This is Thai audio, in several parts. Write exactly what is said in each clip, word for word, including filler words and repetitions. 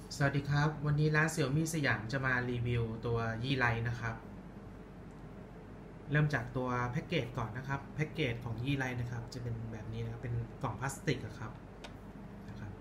สวัสดีครับวันนี้ร้านเสี่ยวมี่สยามจะมารีวิวตัวยี่ไลท์นะครับเริ่มจากตัวแพ็กเกจก่อนนะครับแพ็กเกจของยี่ไลท์นะครับจะเป็นแบบนี้นะครับเป็นกล่องพลาสติกครับนะครับ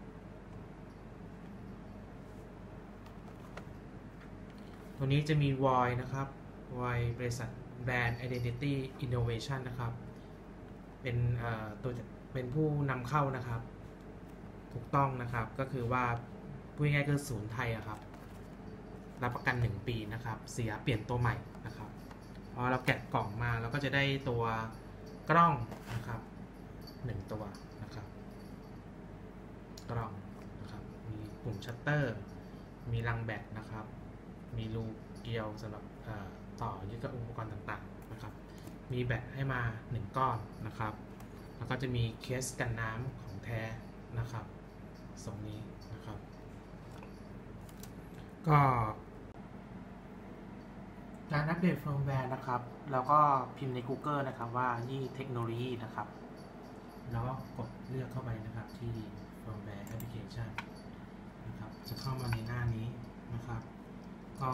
ตัวนี้จะมีวอยนะครับวอยบริษัทแบรนด์ Identity Innovation นะครับเป็นตัวเป็นผู้นำเข้านะครับถูกต้องนะครับก็คือว่าพูดง่ายๆคือศูนย์ไทยครับรับประกันหนึ่งปีนะครับเสียเปลี่ยนตัวใหม่นะครับพอเราแกะกล่องมาเราก็จะได้ตัวกล้องนะครับหนึ่งตัวนะครับกล้องนะครับมีปุ่มชัตเตอร์มีรังแบตนะครับมีรูเกลียวสำหรับต่อยึดกับอุปกรณ์ต่างๆนะครับมีแบตให้มาหนึ่งก้อนนะครับแล้วก็จะมีเคสกันน้ำของแท้นะครับทรงนี้นะครับก็การอัปเดตเฟิร์มแวร์นะครับเราก็พิมพ์ใน Google นะครับว่ายี่เทคโนโลยีนะครับแล้วก็กดเลือกเข้าไปนะครับที่เฟิร์มแวร์แอปพลิเคชันนะครับจะเข้ามาในหน้านี้นะครับก็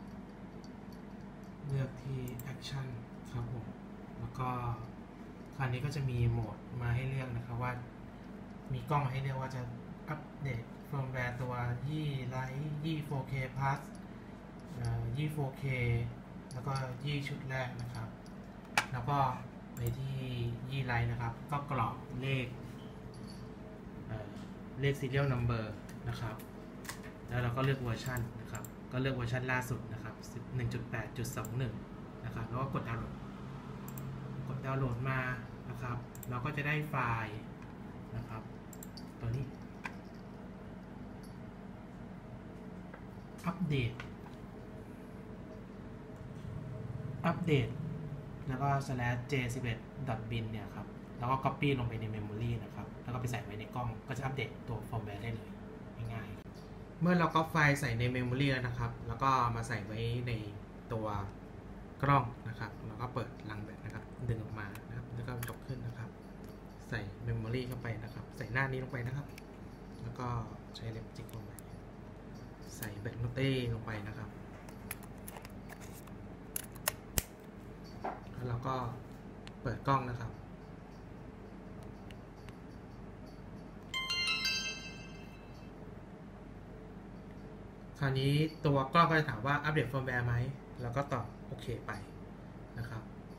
เลือกที่ Action ครับผมแล้วก็คราวนี้ก็จะมีโหมดมาให้เลือกนะครับว่ามีกล้องมาให้เลือกว่าจะอัปเดตเฟิร์มแวร์ตัวยี่ไลท์ยี่ โฟร์เค Plus ยี่ โฟร์เค แล้วก็ยี่ชุดแรกนะครับแล้วก็ไปที่ยี่ไลท์นะครับก็กรอกเลขเอ่อเลข serial number นะครับแล้วเราก็เลือกเวอร์ชันนะครับก็เลือกเวอร์ชันล่าสุดนะครับ หนึ่งจุดแปดจุดสองหนึ่ง นะครับแล้วก็กดดาวน์โหลดกดดาวน์โหลดมานะครับเราก็จะได้ไฟล์นะครับตัวนี้อัปเดตอัปเดตแล้วก็ slash เจ สิบเอ็ด bin เนี่ยครับแล้วก็ copy ลงไปใน memory นะครับแล้วก็ไปใส่ไว้ในกล้องก็จะอัปเดตตัวเฟิร์มแวร์ได้เลยง่ายๆเมื่อเราก็ไฟล์ใส่ใน memory แล้วนะครับแล้วก็มาใส่ไว้ในตัวกล้องนะครับแล้วก็เปิดรังแบตนะครับดึงออกมานะครับแล้วก็ยกขึ้นนะครับใส่ memory เข้าไปนะครับใส่หน้านี้ลงไปนะครับแล้วก็ใช้เล็บจิกลงไปใส่แบตโนเต้ลงไปนะครับแล้วก็เปิดกล้องนะครับคราวนี้ตัวกล้องก็จะถามว่าอัปเดตเฟิร์มแวร์ไหมแล้วก็ตอบโอเคไปนะครับ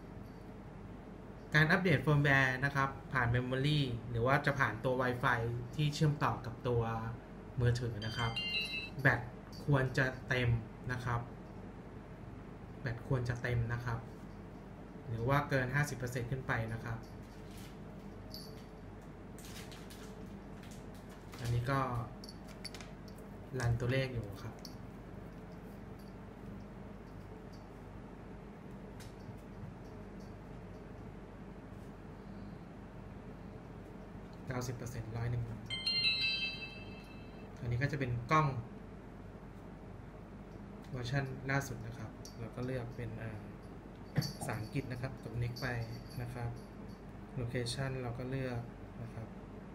การอัปเดตเฟิร์มแวร์นะครับผ่านเมมโมรีหรือว่าจะผ่านตัว Wi-Fi ที่เชื่อมต่อกับตัวมือถือนะครับแบตควรจะเต็มนะครับแบตควรจะเต็มนะครับหรือว่าเกิน ห้าสิบเปอร์เซ็นต์ ขึ้นไปนะครับอันนี้ก็รันตัวเลขอยู่ครับเก้าสิบเปอร์เซ็นต์ ร้อยหนึ่งอันนี้ก็จะเป็นกล้องเวอร์ชันล่าสุดนะครับเราก็เลือกเป็นภาษาอังกฤษนะครับกด next ไปนะครับ location เราก็เลือกนะครับ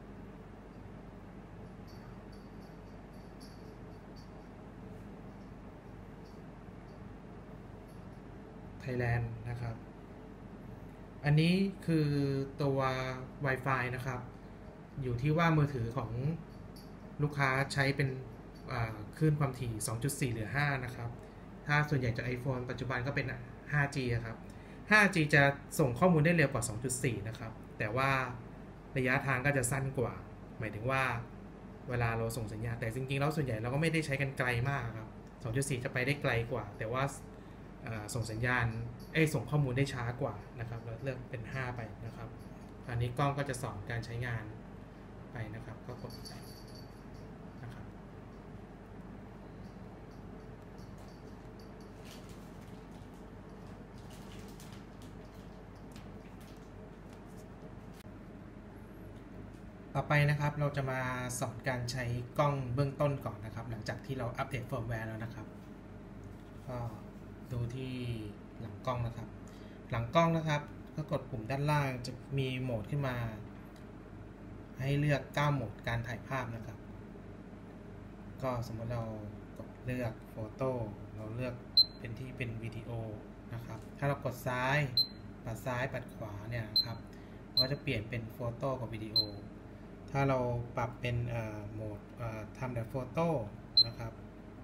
ไทยแลนด์นะครับอันนี้คือตัว Wi-Fi นะครับอยู่ที่ว่ามือถือของลูกค้าใช้เป็นคลื่นความถี่ สองจุดสี่ หรือ ห้า นะครับถ้าส่วนใหญ่จะ iPhone ปัจจุบันก็เป็น ห้าจี ครับ ห้าจี จะส่งข้อมูลได้เร็วกว่า สองจุดสี่ นะครับแต่ว่าระยะทางก็จะสั้นกว่าหมายถึงว่าเวลาเราส่งสัญญาณแต่จริงๆแล้วส่วนใหญ่เราก็ไม่ได้ใช้กันไกลมากครับ สองจุดสี่ จะไปได้ไกลกว่าแต่ว่าส่งสัญญาณเอ้ส่งข้อมูลได้ช้ากว่านะครับเราเลือกเป็น ห้า ไปนะครับอันนี้กล้องก็จะสอนการใช้งานไปนะครับก็กดใส่นะครับต่อไปนะครับเราจะมาสอนการใช้กล้องเบื้องต้นก่อนนะครับหลังจากที่เราอัปเดตเฟิร์มแวร์แล้วนะครับก็ดูที่หลังกล้องนะครับหลังกล้องนะครับก็กดปุ่มด้านล่างจะมีโหมดขึ้นมาให้เลือกเก้าโหมดการถ่ายภาพนะครับก็สมมติเรากดเลือกโฟโต้เราเลือกเป็นที่เป็นวิดีโอนะครับถ้าเรากดซ้ายปัดซ้ายปัดขวาเนี่ยนะครับก็จะเปลี่ยนเป็นโฟโต้กับวิดีโอถ้าเราปรับเป็นโหมดทำแต่โฟโต้นะครับ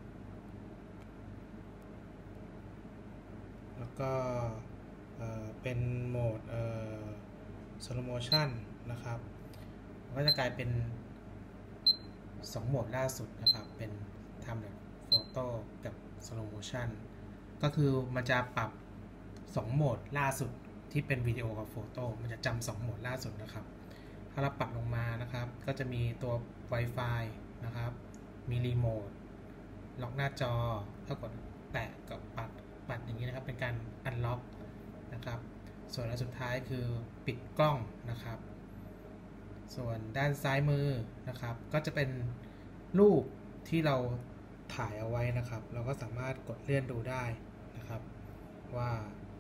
แล้วก็เป็นโหมดสโลว์โมชั่นนะครับก็จะกลายเป็นสองโหมดล่าสุดนะครับเป็นทำแบบโฟโต้กับสโลว์โมชั่นก็คือมันจะปรับสองโหมดล่าสุดที่เป็นวิดีโอกับโฟโต้มันจะจำสองโหมดล่าสุดนะครับถ้าเราปรับลงมานะครับก็จะมีตัว Wi-Fi นะครับมีรีโมทล็อกหน้าจอถ้ากดแตะกับปัดปัดอย่างนี้นะครับเป็นการอันล็อกนะครับส่วนอันสุดท้ายคือปิดกล้องนะครับส่วนด้านซ้ายมือนะครับก็จะเป็นรูปที่เราถ่ายเอาไว้นะครับเราก็สามารถกดเลื่อนดูได้นะครับว่า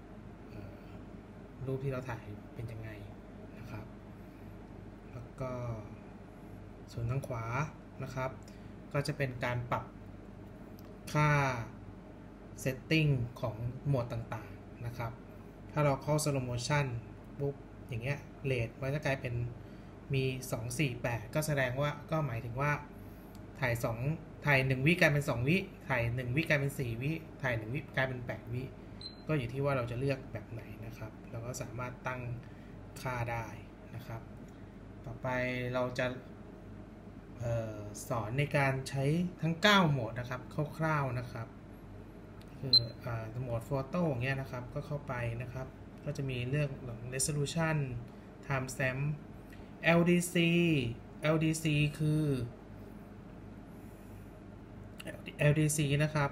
รูปที่เราถ่ายเป็นยังไงนะครับแล้วก็ส่วนทางขวานะครับก็จะเป็นการปรับค่าเซตติ้งของโหมดต่างๆนะครับถ้าเราเข้า Slow Motion ปุ๊บอย่างเงี้ยเรทมันจะกลายเป็นมีสอง สี่ แปดก็แสดงว่าก็หมายถึงว่าถ่ายสองถ่ายหนึ่งวิกลายเป็นสองวิถ่ายหนึ่งวิกลายเป็นสี่วิถ่ายหนึ่งวิกลายเป็นแปดวิก็อยู่ที่ว่าเราจะเลือกแบบไหนนะครับเราก็สามารถตั้งค่าได้นะครับต่อไปเราจะเอ่อสอนในการใช้ทั้งเก้าโหมดนะครับคร่าวๆนะครับคืออ่าโหมดโฟโต้อย่างเงี้ยนะครับก็เข้าไปนะครับก็จะมีเรื่องของ resolution timestamp แอล ดี ซี แอล ดี ซี คือ แอล ดี ซี นะครับ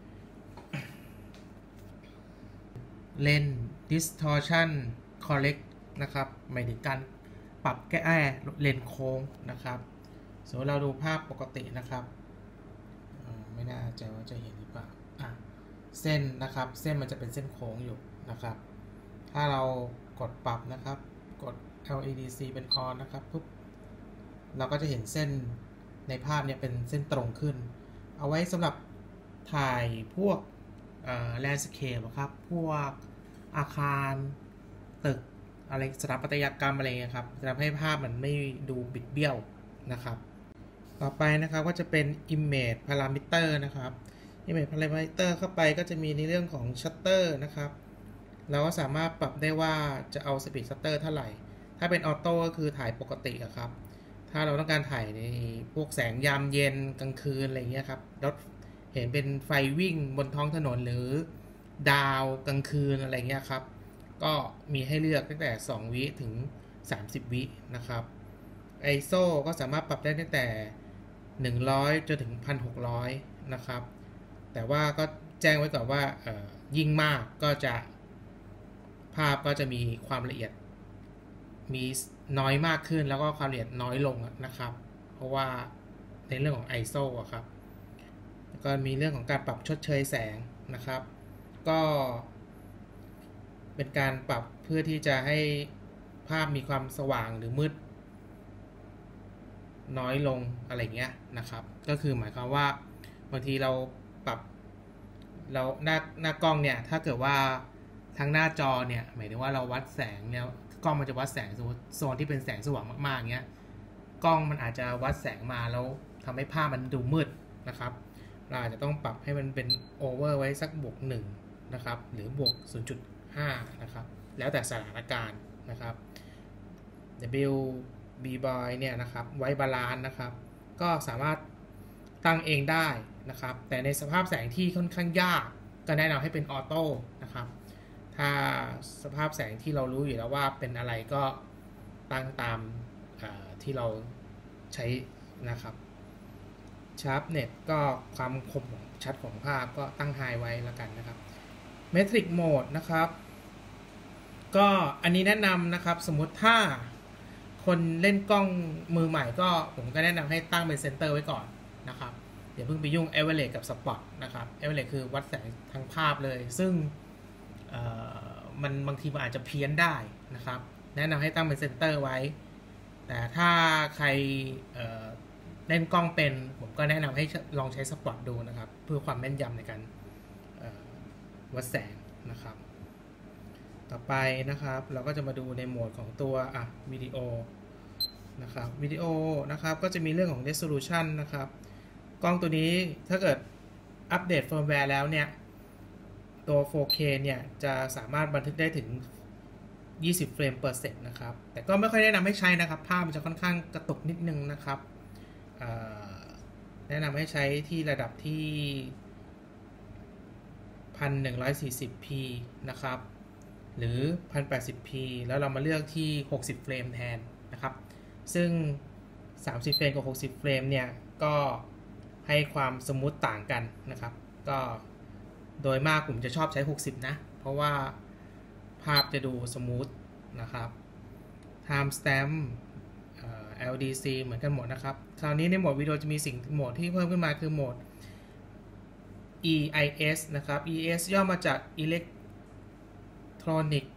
Lens Distortion Correct นะครับหมายถึงการปรับแก้เลนส์โค้งนะครับสมมติเราดูภาพปกตินะครับไม่น่าใจว่าจะเห็นหรือเปล่าอ่ะเส้นนะครับเส้นมันจะเป็นเส้นโค้งอยู่นะครับถ้าเรากดปรับนะครับกด แอล ดี ซี เป็น on นะครับปุ๊บเราก็จะเห็นเส้นในภาพเนี่ยเป็นเส้นตรงขึ้นเอาไว้สำหรับถ่ายพวกแลนด์สเคปครับพวกอาคารตึกอะไรสถาปัตยกรรมอะไรเงี้ยครับจะทำให้ภาพมันไม่ดูบิดเบี้ยวนะครับต่อไปนะครับก็จะเป็น image parameter นะครับ image parameter เข้าไปก็จะมีในเรื่องของ shutter นะครับเราก็สามารถปรับได้ว่าจะเอา speed shutter เท่าไหร่ถ้าเป็นออโต้ก็คือถ่ายปกติครับถ้าเราต้องการถ่ายในพวกแสงยามเย็นกลางคืนอะไรเงี้ยครับรถเห็นเป็นไฟวิ่งบนท้องถนนหรือดาวกลางคืนอะไรเงี้ยครับก็มีให้เลือกตั้งแต่สองวิถึงสามสิบวินะครับ ไอ เอส โอ ก็สามารถปรับได้ตั้งแต่หนึ่งร้อยจนถึง หนึ่งพันหกร้อย นะครับแต่ว่าก็แจ้งไว้ก่อนว่ายิ่งมากก็จะภาพก็จะมีความละเอียดมีน้อยมากขึ้นแล้วก็ความละเอียดน้อยลงนะครับเพราะว่าในเรื่องของ ไอ เอส โอ อะครับแล้วก็มีเรื่องของการปรับชดเชยแสงนะครับก็เป็นการปรับเพื่อที่จะให้ภาพมีความสว่างหรือมืดน้อยลงอะไรเงี้ยนะครับก็คือหมายความว่าบางทีเราปรับเราหน้าหน้ากล้องเนี่ยถ้าเกิดว่าทั้งหน้าจอเนี่ยหมายถึงว่าเราวัดแสงเนี่ยกล้องมันจะวัดแสงโซนที่เป็นแสงสว่างมากๆเงี้ยกล้องมันอาจจะวัดแสงมาแล้วทำให้ภาพมันดูมืดนะครับเราอาจจะต้องปรับให้มันเป็นโอเวอร์ไว้สักบวกหนึ่งนะครับหรือบวก ศูนย์จุดห้า นะครับแล้วแต่สถานการณ์นะครับ W B-Boy เนี่ยนะครับไว้บาลานซ์นะครับก็สามารถตั้งเองได้นะครับแต่ในสภาพแสงที่ค่อนข้างยากก็แนะนำให้เป็นออโต้นะครับถ้าสภาพแสงที่เรารู้อยู่แล้วว่าเป็นอะไรก็ตั้งตามที่เราใช้นะครับชาร์ปเน็ตก็ความคมชัดของภาพก็ตั้งไฮไว้แล้วกันนะครับเมทริกโหมดนะครับก็อันนี้แนะนำนะครับสมมุติถ้าคนเล่นกล้องมือใหม่ก็ผมก็แนะนำให้ตั้งเป็นเซนเตอร์ไว้ก่อนนะครับอย่าเพิ่งไปยุ่ง Average กับ Spot นะครับ Average คือวัดแสงทั้งภาพเลยซึ่งมันบางทีมันอาจจะเพี้ยนได้นะครับแนะนำให้ตั้งเป็นเซนเตอร์ไว้แต่ถ้าใครเล่นกล้องเป็นผมก็แนะนำให้ลองใช้สปอตดูนะครับเพื่อความแม่นยำในการวัดแสงนะครับต่อไปนะครับเราก็จะมาดูในโหมดของตัวอ่ะวิดีโอนะครับวิดีโอนะครับก็จะมีเรื่องของ resolution นะครับกล้องตัวนี้ถ้าเกิดอัปเดตเฟิร์มแวร์แล้วเนี่ยตัว โฟร์เค เนี่ยจะสามารถบันทึกได้ถึงยี่สิบเฟรม per second นะครับแต่ก็ไม่ค่อยแนะนำให้ใช้นะครับภาพมันจะค่อนข้างกระตุกนิดนึงนะครับแนะนำให้ใช้ที่ระดับที่ หนึ่งพันหนึ่งร้อยสี่สิบพี นะครับหรือ หนึ่งพันแปดสิบพี แล้วเรามาเลือกที่หกสิบเฟรมแทนนะครับซึ่งสามสิบเฟรมกับหกสิบเฟรมเนี่ยก็ให้ความสมูทต่างกันนะครับก็โดยมากผมจะชอบใช้หกสิบนะเพราะว่าภาพจะดูสมูทนะครับ Time Stamp แอล ดี ซี เหมือนกันหมดนะครับคราวนี้ในโหมดวิดีโอจะมีสิ่งโหมดที่เพิ่มขึ้นมาคือโหมด อี ไอ เอส นะครับ อี ไอ เอส ย่อมาจาก Electronic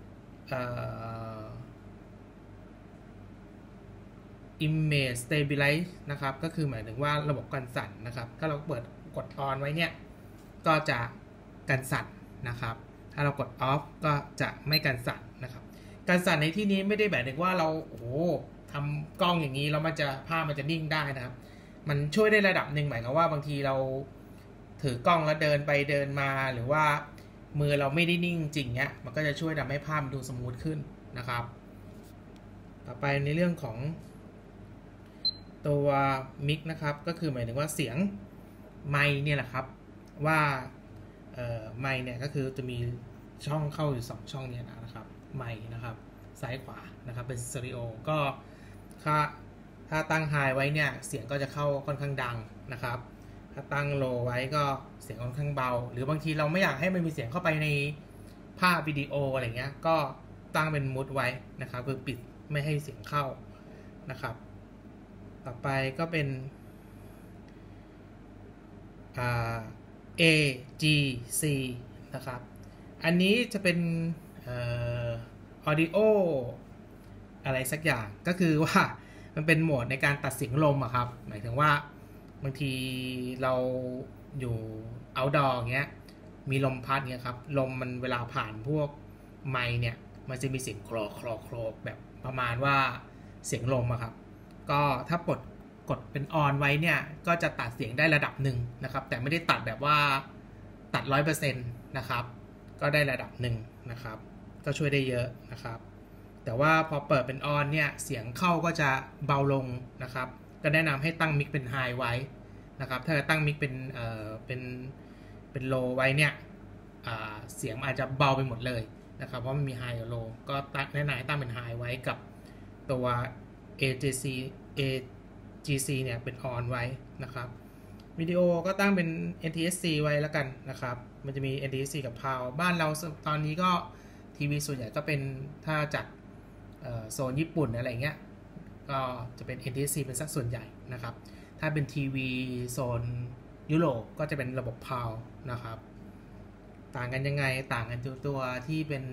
Image Stabilize นะครับก็คือหมายถึงว่าระบบกันสั่นนะครับถ้าเราเปิดกด on ไว้เนี่ยก็จะกันสั่นนะครับถ้าเรากด off ก็จะไม่กันสั่นนะครับการสั่นในที่นี้ไม่ได้แบบถึงว่าเราโอ้โหทำกล้องอย่างนี้แล้วมันจะภาพมันจะนิ่งได้นะครับมันช่วยได้ระดับหนึ่งหมายความว่าบางทีเราถือกล้องแล้วเดินไปเดินมาหรือว่ามือเราไม่ได้นิ่งจริงเนี้ยมันก็จะช่วยทำให้ภาพดูสมูทขึ้นนะครับต่อไปในเรื่องของตัวมิกนะครับก็คือหมายถึงว่าเสียงไมค์เนี่ยแหละครับว่าเอ่อไมค์เนี่ยก็คือจะมีช่องเข้าอยู่สองช่องเนี่ยนะครับไมค์นะครับซ้ายขวานะครับเป็นสเตอริโอก็ถ้าถ้าตั้งไฮไว้เนี่ยเสียงก็จะเข้าค่อนข้างดังนะครับถ้าตั้งโลไว้ก็เสียงค่อนข้างเบาหรือบางทีเราไม่อยากให้มันมีเสียงเข้าไปในภาพวิดีโออะไรเงี้ยก็ตั้งเป็นมูดไว้นะครับคือปิดไม่ให้เสียงเข้านะครับต่อไปก็เป็น เอ จี ซี นะครับอันนี้จะเป็นเอ่อ audio อะไรสักอย่างก็คือว่ามันเป็นโหมดในการตัดเสียงลมอะครับหมายถึงว่าบางทีเราอยู่ outdoor เงี้ยมีลมพัดเงี้ยครับลมมันเวลาผ่านพวกไมค์เนี่ยมันจะมีเสียงโครกโครกโครกแบบประมาณว่าเสียงลมอะครับก็ถ้าปลดกดเป็นออนไว้เนี่ยก็จะตัดเสียงได้ระดับหนึ่งนะครับแต่ไม่ได้ตัดแบบว่าตัด ร้อยเปอร์เซ็นต์ นะครับก็ได้ระดับหนึ่งนะครับก็ช่วยได้เยอะนะครับแต่ว่าพอเปิดเป็นออนเนี่ยเสียงเข้าก็จะเบาลงนะครับก็แนะนำให้ตั้งมิกเป็นไฮไว้นะครับถ้าตั้งมิกเป็นเอ่อเป็นเป็นโลไว้เนี่ยเสียงอาจจะเบาไปหมดเลยนะครับเพราะมันมีไฮกับโลก็แนะนำให้ตั้งเป็นไฮไว้กับตัว เอ จี ซี เอ จี ซี เนี่ยเป็นออนไว้นะครับวิดีโอก็ตั้งเป็น เอ็น ที เอส ซี ไว้แล้วกันนะครับมันจะมี เอ็น ที เอส ซี กับ พาว บ้านเราตอนนี้ก็ทีวีส่วนใหญ่ก็เป็นถ้าจากโซนญี่ปุ่นอะไรเงี้ยก็จะเป็น เอ็น ที เอส ซี เป็นสักส่วนใหญ่นะครับถ้าเป็นทีวีโซนยุโรปก็จะเป็นระบบ พาว นะครับต่างกันยังไงต่างกันตัวตัวที่เป็น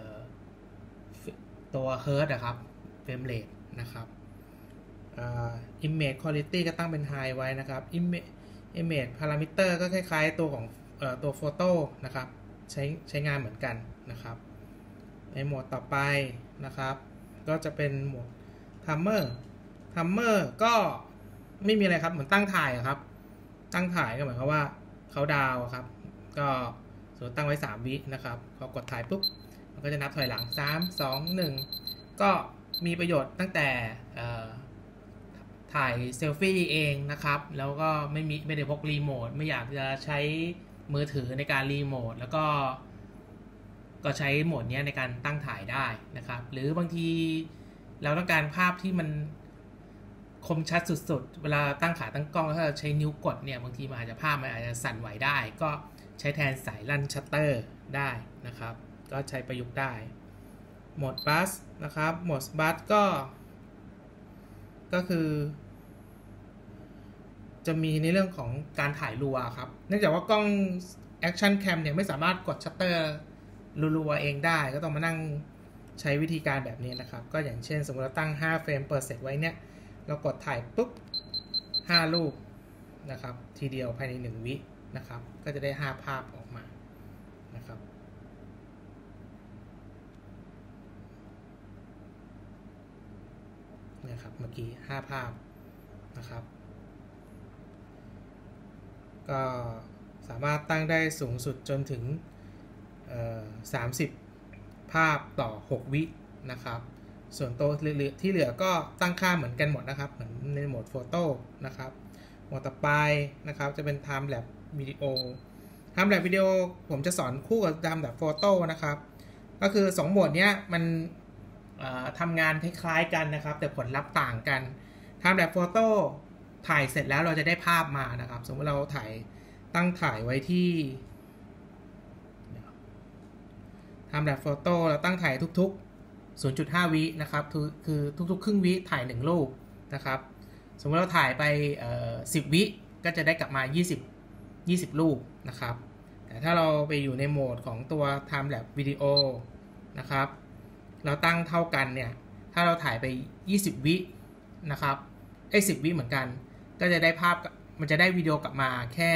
ตัวเฮิร์ตนะครับเฟรมเรทนะครับImage Quality ก็ตั้งเป็น High ไว้นะครับ Image Image Parameter ก็คล้ายๆตัวของเอ่อตัวโฟโต้นะครับใช้ใช้งานเหมือนกันนะครับในโหมดต่อไปนะครับก็จะเป็นโหมด Timer Timer ก็ไม่มีอะไรครับเหมือนตั้งถ่ายครับตั้งถ่ายก็หมายความว่าเขาดาวครับก็สมมติตั้งไว้สามวินะครับพอกดถ่ายปุ๊บมันก็จะนับถอยหลังสาม สอง หนึ่งก็มีประโยชน์ตั้งแต่ถ่ายเซลฟี่เองนะครับแล้วก็ไม่มีไม่ได้พกรีโมทไม่อยากจะใช้มือถือในการรีโมทแล้วก็ก็ใช้โหมดนี้ในการตั้งถ่ายได้นะครับหรือบางทีเราต้องการภาพที่มันคมชัดสุดๆเวลาตั้งขาตั้งกล้องแล้วถ้าใช้นิ้วกดเนี่ยบางทีมันอาจจะภาพมันอาจจะสั่นไหวได้ก็ใช้แทนสายลั่นชัตเตอร์ได้นะครับก็ใช้ประยุกต์ได้โหมดบัสนะครับโหมดบัสก็ก็คือจะมีในเรื่องของการถ่ายรัวครับเนื่องจากว่ากล้อง Action Cam เนี่ยไม่สามารถกดชัตเตอร์รัวๆเองได้ก็ต้องมานั่งใช้วิธีการแบบนี้นะครับก็อย่างเช่นสมมติเราตั้งห้าเฟรม per second ไว้เนี่ยเรากดถ่ายปุ๊บห้ารูปนะครับทีเดียวภายในหนึ่งวินะครับก็จะได้ห้าภาพออกมานะครับเนี่ยครับเมื่อกี้ห้าภาพนะครับก็สามารถตั้งได้สูงสุดจนถึงสามสิบภาพต่อหกวินะครับส่วนตัวที่เหลือก็ตั้งค่าเหมือนกันหมดนะครับเหมือนในโหมดโฟโต้นะครับโหมดต่อไปนะครับจะเป็น Time Lapse Video Time Lapse Video ผมจะสอนคู่กับ Time Lapse Photo นะครับก็คือสองโหมดเนี้ยมันทำงานคล้ายๆกันนะครับแต่ผลลัพธ์ต่างกัน Time Lapse Photo ถ่ายเสร็จแล้วเราจะได้ภาพมานะครับสมมติเราถ่ายตั้งถ่ายไว้ที่ Time Lapse Photo เราตั้งถ่ายทุกๆ ศูนย์จุดห้า วินะครับคือทุกๆครึ่งวิถ่ายหนึ่งรูปนะครับสมมติเราถ่ายไปสิบวิก็จะได้กลับมายี่สิบ ยี่สิบรูปนะครับแต่ถ้าเราไปอยู่ในโหมดของตัว Time Lapse Video นะครับเราตั้งเท่ากันเนี่ยถ้าเราถ่ายไปยี่สิบวินะครับไอ้สิบวิเหมือนกันก็จะได้ภาพมันจะได้วิดีโอกลับมาแค่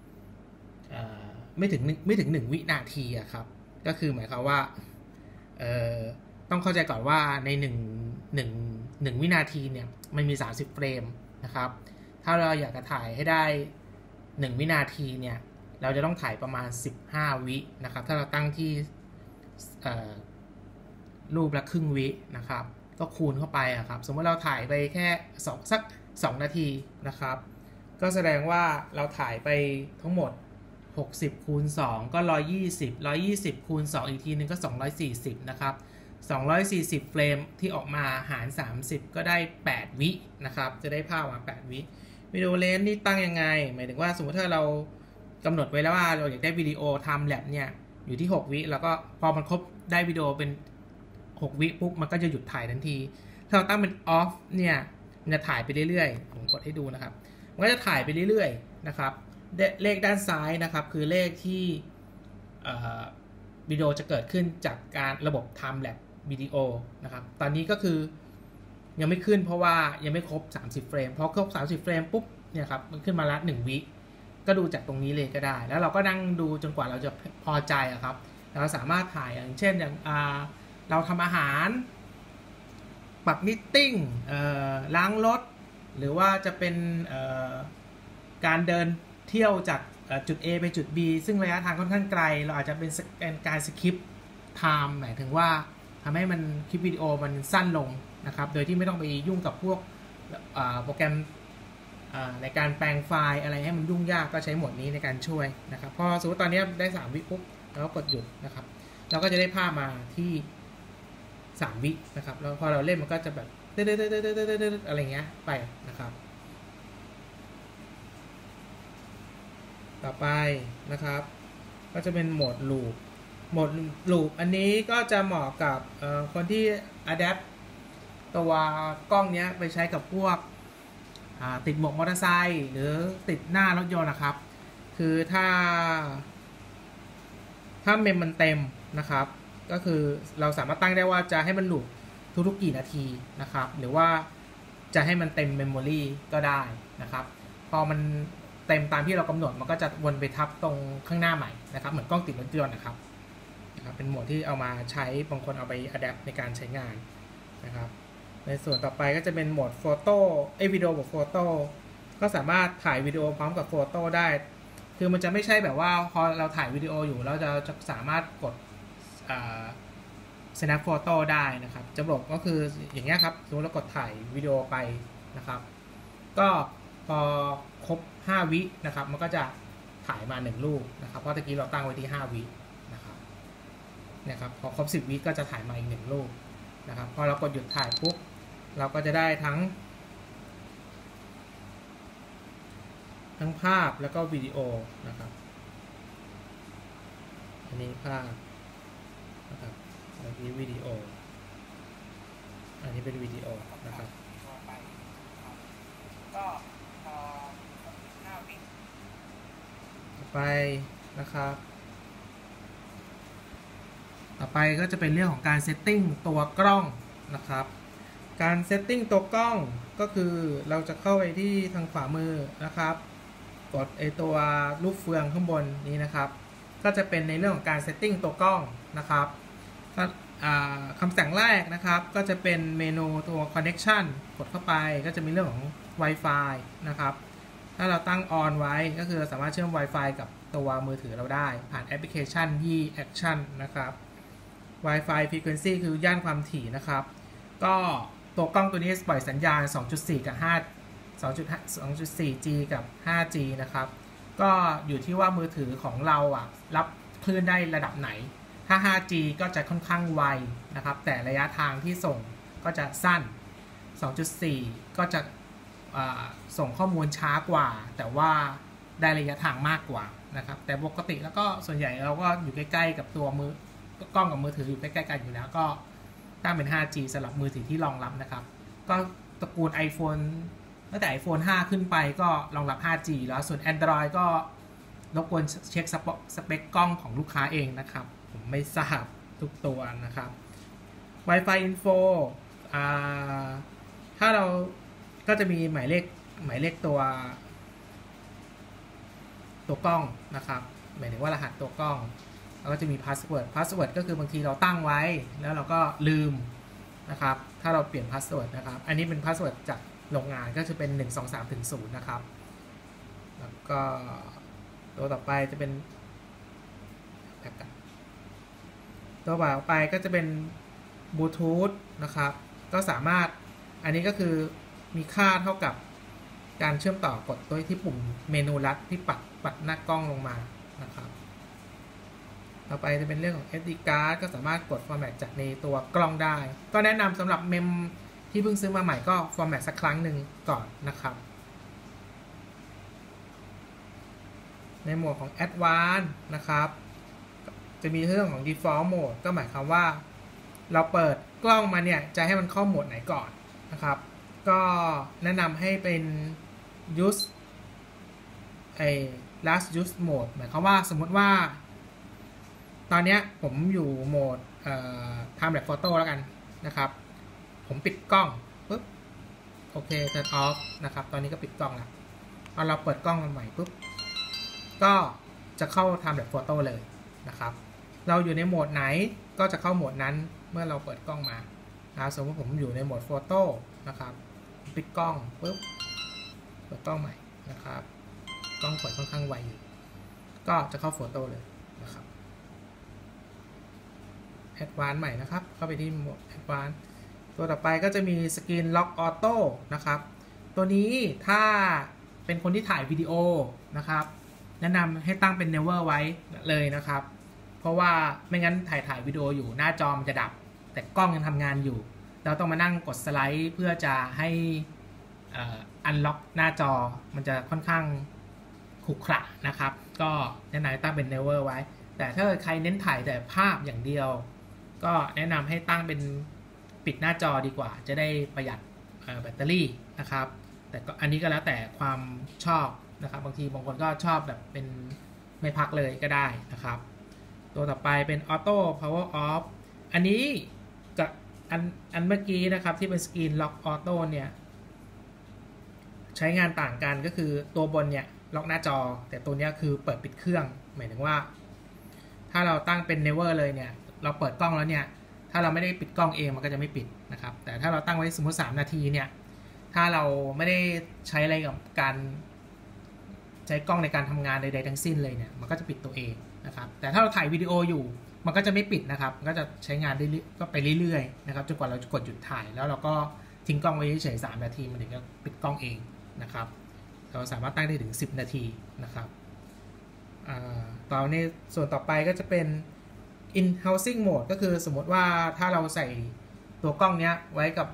ไม่ถึงไม่ถึงหนึ่งวินาทีอะครับก็คือหมายความว่าเอ่อต้องเข้าใจก่อนว่าใน1 1 1วินาทีเนี่ยมันมีสามสิบเฟรมนะครับถ้าเราอยากจะถ่ายให้ได้หนึ่งวินาทีเนี่ยเราจะต้องถ่ายประมาณสิบห้าวินะครับถ้าเราตั้งที่รูปละครึ่งวินะครับก็คูณเข้าไปอะครับสมมติเราถ่ายไปแค่สองสักสองนาทีนะครับก็แสดงว่าเราถ่ายไปทั้งหมดหกสิบคูณสองก็หนึ่งร้อยยี่สิบ หนึ่งร้อยยี่สิบคูณสองอีกทีนึงก็สองร้อยสี่สิบนะครับสองร้อยสี่สิบเฟรมที่ออกมาหารสามสิบก็ได้แปดวินะครับจะได้ภาพมาแปดวิวิดีโอเลนส์นี่ตั้งยังไงหมายถึงว่าสมมติถ้าเรากำหนดไว้แล้วว่าเราอยากได้วิดีโอ Time Lapse เนี่ยอยู่ที่หกวิแล้วก็พอมันครบได้วิดีโอเป็นหกวิปุ๊บมันก็จะหยุดถ่ายทันทีถ้าเราตั้งเป็น off เนี่ยมันจะถ่ายไปเรื่อยๆผมกดให้ดูนะครับมันก็จะถ่ายไปเรื่อยๆนะครับเลขด้านซ้ายนะครับคือเลขที่วิดีโอจะเกิดขึ้นจากการระบบ Time Lapse Video นะครับตอนนี้ก็คือยังไม่ขึ้นเพราะว่ายังไม่ครบสามสิบเฟรมพอครบสามสิบเฟรมปุ๊บเนี่ยครับมันขึ้นมาละหนึ่งวิก็ดูจากตรงนี้เลยก็ได้แล้วเราก็นั่งดูจนกว่าเราจะพอใจอะครับเราสามารถถ่ายอย่างเช่นอย่างเราทำอาหารปักนิตติ้งล้างรถหรือว่าจะเป็นการเดินเที่ยวจากจุด A ไปจุด B ซึ่งระยะทางค่อนข้างไกลเราอาจจะเป็นการสคิปไทม์หมายถึงว่าทำให้มันคลิปวิดีโอมันสั้นลงนะครับโดยที่ไม่ต้องไปยุ่งกับพวกโปรแกรมในการแปลงไฟล์อะไรให้มันยุ่งยากก็ใช้โหมดนี้ในการช่วยนะครับพอสมมติตอนนี้ได้สามวิปุ๊บแล้วก็กดหยุดนะครับเราก็จะได้ภาพมาที่สามวินะครับแล้วพอเราเล่นมันก็จะแบบเด้อๆๆๆๆอะไรเงี้ยไปนะครับต่อไปนะครับก็จะเป็นโหมดลูปโหมดลูปอันนี้ก็จะเหมาะกับคนที่ adapt ตัวกล้องนี้ไปใช้กับพวกติดหมวกมอเตอร์ไซค์หรือติดหน้ารถยนต์นะครับคือถ้าถ้าเมมมันเต็มนะครับก็คือเราสามารถตั้งได้ว่าจะให้มันลูปทุกๆกี่นาทีนะครับหรือว่าจะให้มันเต็มเมมโมรีก็ได้นะครับพอมันเต็มตามที่เรากำหนดมันก็จะวนไปทับตรงข้างหน้าใหม่นะครับเหมือนกล้องติดรถยนต์นะครับนะครับเป็นโหมดที่เอามาใช้บางคนเอาไปอัดแอปในการใช้งานนะครับในส่วนต่อไปก็จะเป็นโหมดโฟโต้ไอวิดีโอกับโฟโต้ก็สามารถถ่ายวิดีโอพร้อมกับโฟโต้ได้คือมันจะไม่ใช่แบบว่าพอเราถ่ายวิดีโออยู่เราจะจะสามารถกดsnap photo ได้นะครับจะบอกก็คืออย่างเงี้ยครับสมมติเรากดถ่ายวิดีโอไปนะครับก็พอครบห้าวินะครับมันก็จะถ่ายมาหนึ่งรูปนะครับเพราะตะกี้เราตั้งไว้ที่ห้าวินะครับเนี่ยครับพอครบสิบวิก็จะถ่ายมาอีกหนึ่งรูปนะครับพอเรากดหยุดถ่ายปุ๊บเราก็จะได้ทั้งทั้งภาพแล้วก็วิดีโอนะครับอันนี้ภาพนะครับอันนี้วิดีโออันนี้เป็นวิดีโอนะครับก็พอห้าวิต่อไปนะครับต่อไปก็จะเป็นเรื่องของการเซตติ้งตัวกล้องนะครับการเซตติ้งตัวกล้องก็คือเราจะเข้าไปที่ทางขวามือนะครับกดไอตัวรูปเฟืองข้างบนนี้นะครับก็จะเป็นในเรื่องของการเซตติ้งตัวกล้องนะครับคำสั่งแรกนะครับก็จะเป็นเมนูตัว connection กดเข้าไปก็จะมีเรื่องของ Wi-Fi นะครับถ้าเราตั้ง on ไว้ก็คือสามารถเชื่อม Wi-Fi กับตัวมือถือเราได้ผ่านแอปพลิเคชันยี่ Action นะครับ Wi-Fi frequency คือย่านความถี่นะครับก็ตัวกล้องตัวนี้ปล่อยสัญญาณ สองจุดสี่ กับ ห้า สองจุดสี่ จี กับ ห้า จี นะครับก็อยู่ที่ว่ามือถือของเราอ่ะรับคลื่นได้ระดับไหนถ้า ห้า จี ก็จะค่อนข้างไวนะครับแต่ระยะทางที่ส่งก็จะสั้น สองจุดสี่ ก็จะส่งข้อมูลช้ากว่าแต่ว่าได้ระยะทางมากกว่านะครับแต่ปกติแล้วก็ส่วนใหญ่เราก็อยู่ใกล้ๆกับตัวมือกล้องกับมือถืออยู่ใกล้ๆกันอยู่แล้วก็ตั้งเป็น ห้า จี สำหรับมือถือที่รองรับนะครับก็ตระกูล iPhone ตั้งแต่ iPhone ห้า ขึ้นไปก็รองรับ ห้า จี แล้วส่วน Android ก็รบกวนเช็คสเปคกล้องของลูกค้าเองนะครับผมไม่ทราบทุกตัวนะครับ Wi-Fi Info อ่าถ้าเราก็จะมีหมายเลขหมายเลขตัวตัวกล้องนะครับหมายถึงว่า รหัสตัวกล้องแล้วก็จะมีพาสเวิร์ดพาสเวิร์ดก็คือบางทีเราตั้งไว้แล้วเราก็ลืมนะครับถ้าเราเปลี่ยนพาสเวิร์ดนะครับอันนี้เป็นพาสเวิร์ดจากโรงงานก็จะเป็นหนึ่ง สอง สาม ถึง ศูนย์นะครับแล้วก็ตัวต่อไปจะเป็นตัวต่อไปก็จะเป็นบลูทูธนะครับก็สามารถอันนี้ก็คือมีค่าเท่ากับการเชื่อมต่อกดตัวที่ปุ่มเมนูลัดที่ปัดปัดหน้ากล้องลงมานะครับต่อไปจะเป็นเรื่องของ เอส ดี card ก็สามารถกด format จากในตัวกล้องได้ก็แนะนำสำหรับเมมที่เพิ่งซื้อมาใหม่ก็ format สักครั้งหนึ่งก่อนนะครับในโหมดของ advanced นะครับจะมีเรื่องของ default mode ก็หมายความว่าเราเปิดกล้องมาเนี่ยจะให้มันเข้าโหมดไหนก่อนนะครับก็แนะนำให้เป็น use ไอ้ last use mode หมายความว่าสมมติว่าตอนนี้ผมอยู่โหมดเอ่อ time lapse photo แล้วกันนะครับผมปิดกล้องปุ๊บโอเค turn off นะครับตอนนี้ก็ปิดกล้องแล้วพอเราเปิดกล้องมาใหม่ปุ๊บก็จะเข้า time lapse photo เลยนะครับเราอยู่ในโหมดไหนก็จะเข้าโหมดนั้นเมื่อเราเปิดกล้องมานะสมมติผมอยู่ในโหมดโฟโต้นะครับปิดกล้องปุ๊บเปิดกล้องใหม่นะครับกล้องเปิดค่อนข้างไวอยู่ก็จะเข้าโฟโต้เลยนะครับแอดวานซ์ใหม่นะครับเข้าไปที่โหมดแอดวานซ์ตัวต่อไปก็จะมีสกรีนล็อกออโต้นะครับตัวนี้ถ้าเป็นคนที่ถ่ายวิดีโอนะครับแนะนำให้ตั้งเป็น never ไว้เลยนะครับเพราะว่าไม่งั้นถ่ายถ่ายวิดีโออยู่หน้าจอมันจะดับแต่กล้องยังทำงานอยู่เราต้องมานั่งกดสไลด์เพื่อจะให้อันล็อกหน้าจอมันจะค่อนข้างขรุขระนะครับก็แนะนำตั้งเป็น never ไว้แต่ถ้าใครเน้นถ่ายแต่ภาพอย่างเดียวก็แนะนำให้ตั้งเป็นปิดหน้าจอดีกว่าจะได้ประหยัดแบตเตอรี่นะครับแต่ก็อันนี้ก็แล้วแต่ความชอบนะครับบางทีบางคนก็ชอบแบบเป็นไม่พักเลยก็ได้นะครับตัวต่อไปเป็น Auto Power Off อันนี้กับอันอันเมื่อกี้นะครับที่เป็น Screen Lock Auto เนี่ยใช้งานต่างกันก็คือตัวบนเนี่ยล็อกหน้าจอแต่ตัวนี้คือเปิดปิดเครื่องหมายถึงว่าถ้าเราตั้งเป็น Never เลยเนี่ยเราเปิดกล้องแล้วเนี่ยถ้าเราไม่ได้ปิดกล้องเองมันก็จะไม่ปิดนะครับแต่ถ้าเราตั้งไว้สมมติสามนาทีเนี่ยถ้าเราไม่ได้ใช้อะไรกับการใช้กล้องในการทำงานใดๆทั้งสิ้นเลยเนี่ยมันก็จะปิดตัวเองนะครับแต่ถ้าเราถ่ายวิดีโออยู่มันก็จะไม่ปิดนะครับมันก็จะใช้งานได้ก็ไปเรื่อยๆนะครับจนกว่าเราจะกดหยุดถ่ายแล้วเราก็ทิ้งกล้องไว้เฉยๆสามนาทีมันถึงจะปิดกล้องเองนะครับเราสามารถตั้งได้ถึงสิบนาทีนะครับต่อในส่วนต่อไปก็จะเป็น in housing mode ก็คือสมมติว่าถ้าเราใส่ตัวกล้องเนี้ยไว้กับ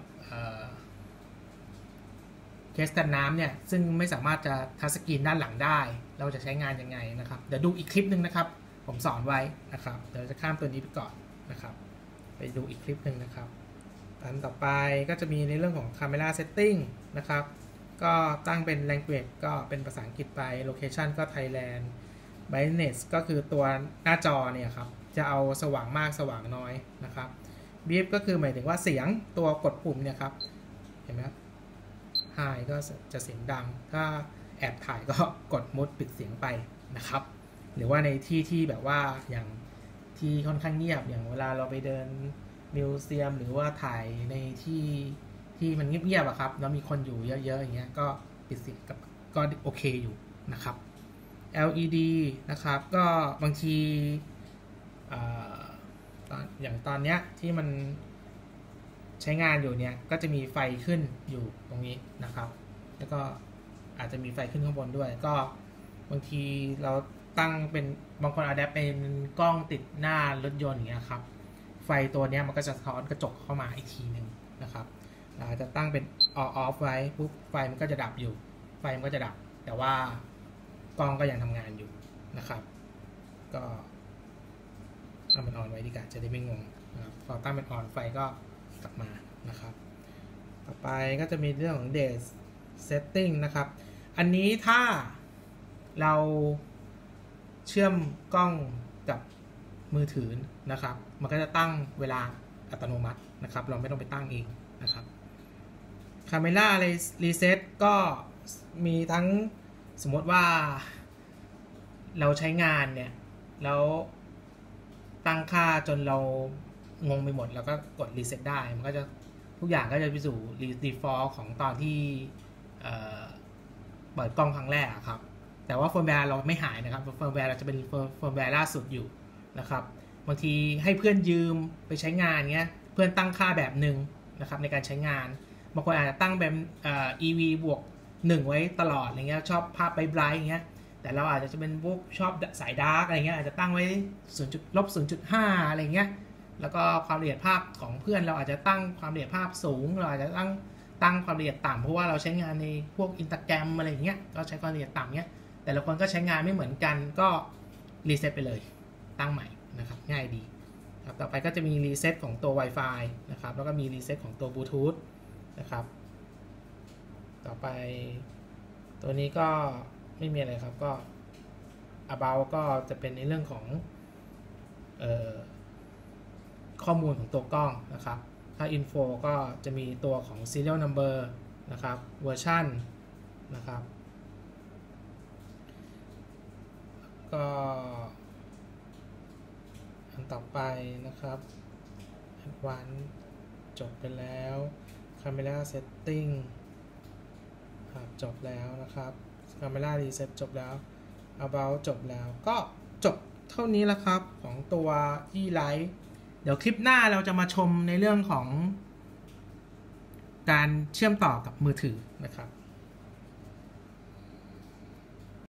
เคสกันน้ำเนี่ยซึ่งไม่สามารถจะทัชสกรีนด้านหลังได้เราจะใช้งานยังไงนะครับเดี๋ยวดูอีกคลิปหนึ่งนะครับผมสอนไว้นะครับเดี๋ยวจะข้ามตัวนี้ไปก่อนนะครับไปดูอีกคลิปหนึ่งนะครับอันต่อไปก็จะมีในเรื่องของ Camera Setting นะครับก็ตั้งเป็น Language ก็เป็นภาษาอังกฤษไป Location ก็ Thailand Brightness ก็คือตัวหน้าจอเนี่ยครับจะเอาสว่างมากสว่างน้อยนะครับ Beep ก็คือหมายถึงว่าเสียงตัวกดปุ่มเนี่ยครับเห็นไหมไฮก็จะเสียงดังถ้าแอบถ่ายก็กดมุดปิดเสียงไปนะครับหรือว่าในที่ที่แบบว่าอย่างที่ค่อนข้างเงียบอย่างเวลาเราไปเดินมิวเซียมหรือว่าถ่ายในที่ที่มันเงียบๆอะครับแล้วมีคนอยู่เยอะๆอย่างเงี้ยก็ปิดเสียงก็โอเคอยู่นะครับ แอล อี ดี นะครับก็บางทีอย่างตอนเนี้ยที่มันใช้งานอยู่เนี่ยก็จะมีไฟขึ้นอยู่ตรงนี้นะครับแล้วก็อาจจะมีไฟขึ้นข้างบนด้วยก็บางทีเราตั้งเป็นบางคนอาจจะเป็นกล้องติดหน้ารถยนต์อย่างเงี้ยครับไฟตัวนี้มันก็จะสะท้อนกระจกเข้ามาอีกทีหนึ่งนะครับเราจะตั้งเป็น on off ไว้ปุ๊บไฟมันก็จะดับอยู่ไฟมันก็จะดับแต่ว่ากล้องก็ยังทำงานอยู่นะครับก็ตั้งเป็น on ไว้ดีกว่าจะได้ไม่งงนะครับพอตั้งเป็น on ไฟก็กลับมานะครับต่อไปก็จะมีเรื่องของ date setting นะครับอันนี้ถ้าเราเชื่อมกล้องกับมือถือนะครับมันก็จะตั้งเวลาอัตโนมัตินะครับเราไม่ต้องไปตั้งเองนะครับ Camera Reset ก็มีทั้งสมมติว่าเราใช้งานเนี่ยแล้วตั้งค่าจนเรางงไปหมดแล้วก็กด reset ได้มันก็จะทุกอย่างก็จะไปสู่ default ของตอนที่เอ่อเปิดกล้องครั้งแรกครับแต่ว่าเฟิร์มแวร์เราไม่หายนะครับเฟิร์มแวร์เราจะเป็นเฟิร์มแวร์ล่าสุดอยู่นะครับบางทีให้เพื่อนยืมไปใช้งานเงี้ยเพื่อนตั้งค่าแบบหนึ่งนะครับในการใช้งานบางคนอาจจะตั้งแบบเอ่อ อี วี บวกหนึ่งไว้ตลอดอะไรเงี้ยชอบภาพไบรท์อย่างเงี้ยแต่เราอาจจะเป็นพวกชอบสายดาร์กอะไรเงี้ยอาจจะตั้งไว้ศูนย์ลบศูนย์จุดห้าอะไรเงี้ยแล้วก็ความละเอียดภาพของเพื่อนเราอาจจะตั้งความละเอียดภาพสูงเราอาจจะตั้งตั้งความละเอียดต่ำเพราะว่าเราใช้งานในพวกอินสตาแกรมอะไรเงี้ยก็ใช้ความละเอียดต่ำเงี้ยแต่ละคนก็ใช้งานไม่เหมือนกันก็รีเซ็ตไปเลยตั้งใหม่นะครับง่ายดีครับต่อไปก็จะมีรีเซ็ตของตัว Wi-Fi นะครับแล้วก็มีรีเซ็ตของตัว Bluetooth นะครับต่อไปตัวนี้ก็ไม่มีอะไรครับก็ about ก็จะเป็นในเรื่องของเอ่อข้อมูลของตัวกล้องนะครับถ้า info ก็จะมีตัวของ serial number นะครับเวอร์ชันนะครับก็อันต่อไปนะครับ advanced จบไปแล้ว camera setting ครับจบแล้วนะครับ camera reset จบแล้ว about จบแล้วก็จบเท่านี้แล้วครับของตัว e-light เดี๋ยวคลิปหน้าเราจะมาชมในเรื่องของการเชื่อมต่อกับมือถือนะครับ